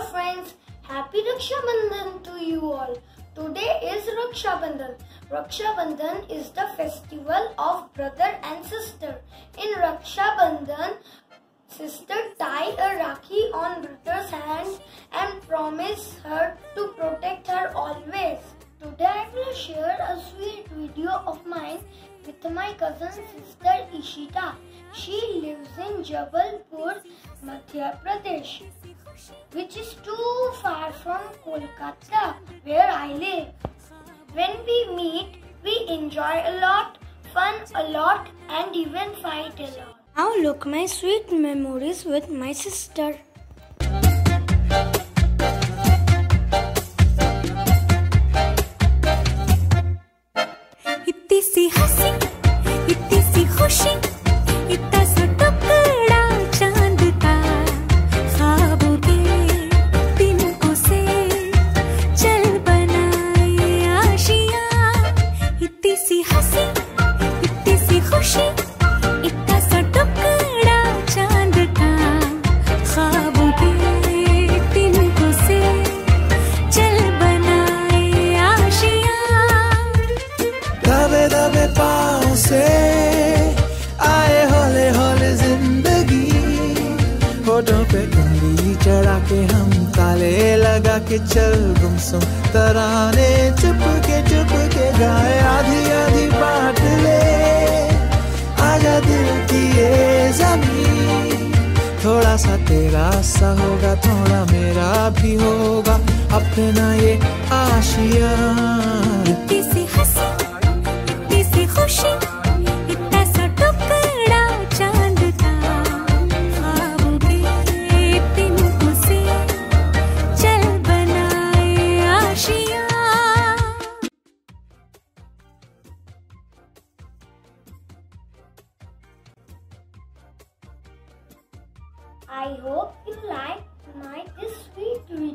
friends, happy Rakshabandhan to you all. Today is Rakshabandhan. Rakshabandhan is the festival of brother and sister. In Rakshabandhan, sister tie a rakhi on brother's hand and promise her to protect her always. Today I will share a sweet video of mine with my cousin sister Ishita. She lives in Jabalpur, Madhya Pradesh, which is too far from Kolkata, where I live. When we meet, we enjoy a lot, fun a lot, and even fight a lot. Now look my sweet memories with my sister. इतनी सी हंसी, इतनी सी खुशी, इतना सा टुकड़ा चांद का, ख्वाबों के तिनकों से चल बनाए आशियाँ। इतनी सी हंसी, इतनी सी खुशी, इतना सा टुकड़ा चांद का, ख्वाबों के तिनकों से चल बनाए आशियाँ। दबे दबे पाँव से आए हौले हौले जिंदगी, होठों पे उंगली चढ़ा के हम ताले लगा के चल गुमसुम तराने चुप के गाए। आधी आधी बात ले आजा दिल की ये ज़मीं, थोड़ा सा तेरा सा होगा, थोड़ा मेरा भी होगा, अपना ये आशियाँ। इतनी सी हंसी, इतनी सी खुशी, इतना सा टुकड़ा चांद का, ख्वाबों के तिनकों से चल बनाए आशियाँ। I hope you liked this sweet video.